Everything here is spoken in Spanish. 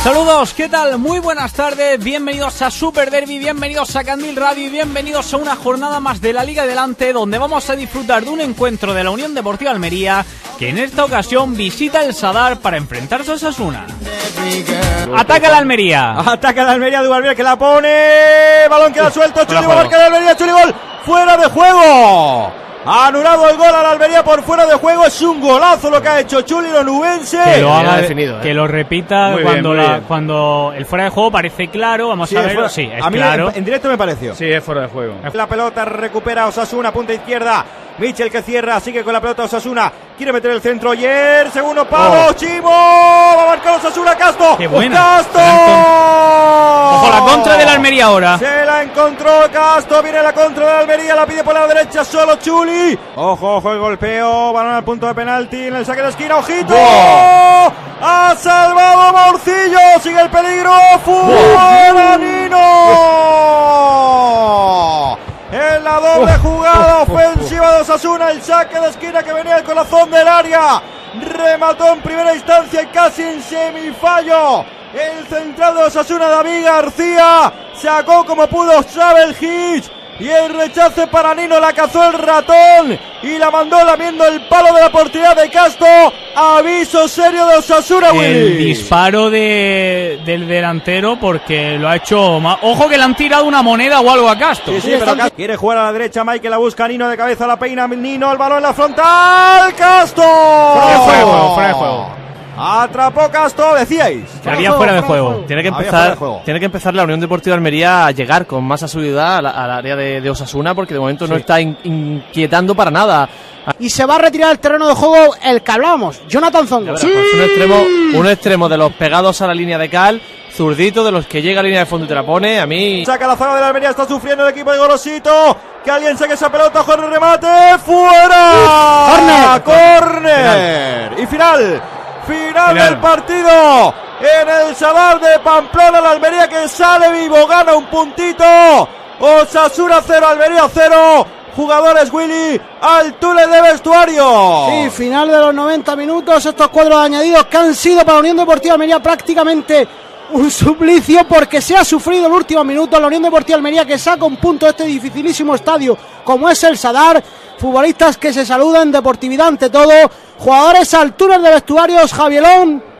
Saludos, ¿qué tal? Muy buenas tardes, bienvenidos a Super Derby, bienvenidos a Candil Radio y bienvenidos a una jornada más de la Liga Adelante, donde vamos a disfrutar de un encuentro de la Unión Deportiva Almería, que en esta ocasión visita el Sadar para enfrentarse a Osasuna. Ataca la Almería. Ataca la Almería, Duvalvier que la pone, balón queda suelto, Chuli va a marcar la Almería, Chuli gol, fuera de juego. Ha anulado el gol a la Almería por fuera de juego. Es un golazo lo que ha hecho Chuli Onubense. Que lo haga definido, que lo repita cuando el fuera de juego parece claro. Vamos a ver. Sí, es claro. En directo me pareció. Sí, es fuera de juego. La pelota recupera Osasuna, punta izquierda. Michel que cierra, sigue con la pelota Osasuna. Quiere meter el centro. Yer, segundo palo. Chimo. Va a marcar Osasuna. Castro. ¡Qué buena! ¡Castro! Ojo, la contra de la Almería ahora. Se la encontró Castro. Viene la contra de la Almería. La pide por la derecha solo Chuli. Ojo, ojo el golpeo. Balón al punto de penalti. En el saque de esquina. ¡Ojito! ¡Oh! ¡Ha salvado Morcillo! ¡Sigue el peligro! ¡Fuera Nino! En la doble jugada ofensiva de Osasuna, el saque de esquina que venía del corazón del área, remató en primera instancia y casi en semifallo el central de Osasuna, David García, sacó como pudo Xavel Hitch y el rechace para Nino, la cazó el ratón y la mandó lamiendo el palo de la portería de Castro. Aviso serio de Osasuna, Willy. El disparo del delantero, porque lo ha hecho mal. Ojo que le han tirado una moneda o algo a Castro. Sí, pero quiere jugar a la derecha, Michael la busca, Nino de cabeza, la peina Nino, el balón en la frontal, Castro. Fuera de juego. Atrapó Castro, decíais. Había fuera de juego. Tiene que empezar la Unión Deportiva Almería a llegar con más asiduidad al área de Osasuna, porque de momento no está inquietando para nada. Y se va a retirar el terreno de juego el que hablábamos, Jonathan Zongo. Sí. Un extremo de los pegados a la línea de cal, zurdito, de los que llega a línea de fondo y te la pone. A mí saca la zaga de la Almería, está sufriendo el equipo de Gorosito. Que alguien saque esa pelota, juega el remate, fuera. Corner. Y final del partido en el Sadar de Pamplona. La Almería que sale vivo, gana un puntito. Osasuna 0, Almería 0. Jugadores, Willy, al túnel de vestuario. Sí, final de los 90 minutos. Estos cuadros añadidos que han sido para la Unión Deportiva Almería prácticamente un suplicio, porque se ha sufrido el último minuto. La Unión Deportiva Almería que saca un punto de este dificilísimo estadio como es el Sadar. Futbolistas que se saludan, deportividad ante todo. Jugadores al túnel de vestuarios, Javielón.